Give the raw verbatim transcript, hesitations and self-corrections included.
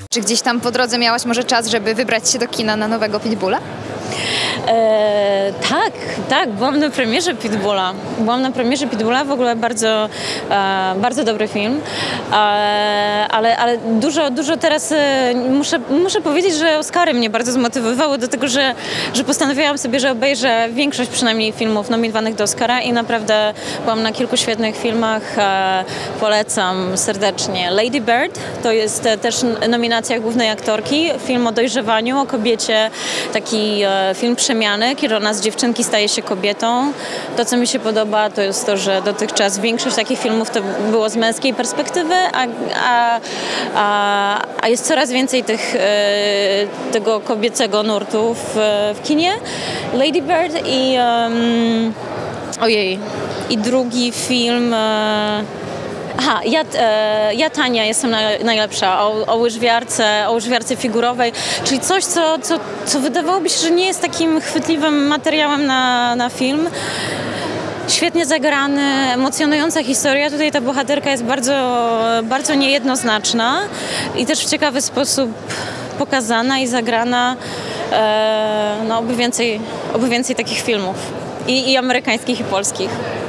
Czy gdzieś tam po drodze miałaś może czas, żeby wybrać się do kina na nowego Pitbulla? E, tak, tak, byłam na premierze Pitbulla. Byłam na premierze Pitbulla, w ogóle bardzo, e, bardzo dobry film, e, ale, ale dużo, dużo teraz e, muszę, muszę powiedzieć, że Oscary mnie bardzo zmotywowały do tego, że, że postanowiłam sobie, że obejrzę większość przynajmniej filmów nominowanych do Oscara i naprawdę byłam na kilku świetnych filmach, e, polecam serdecznie. Lady Bird to jest e, też nominacja głównej aktorki, film o dojrzewaniu, o kobiecie, taki e, film przemiany, kiedy ona z dziewczynki staje się kobietą. To, co mi się podoba, to jest to, że dotychczas większość takich filmów to było z męskiej perspektywy, a, a, a, a jest coraz więcej tych, e, tego kobiecego nurtu w, w kinie. Lady Bird i um, ojej, i drugi film e, Aha, ja, e, ja Tania jestem na, najlepsza, o, o łyżwiarce, o łyżwiarce figurowej, czyli coś, co, co, co wydawałoby się, że nie jest takim chwytliwym materiałem na, na film. Świetnie zagrany, emocjonująca historia. Tutaj ta bohaterka jest bardzo, bardzo niejednoznaczna i też w ciekawy sposób pokazana i zagrana. E, no, oby więcej, oby więcej takich filmów. I, i amerykańskich, i polskich.